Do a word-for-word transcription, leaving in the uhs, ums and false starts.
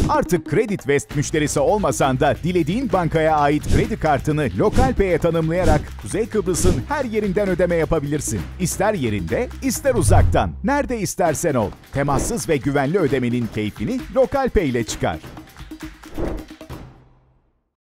Artık Creditwest müşterisi olmasan da dilediğin bankaya ait kredi kartını lokal pay'e tanımlayarak Kuzey Kıbrıs'ın her yerinden ödeme yapabilirsin. İster yerinde, ister uzaktan, nerede istersen ol. Temassız ve güvenli ödemenin keyfini lokal pay ile çıkar.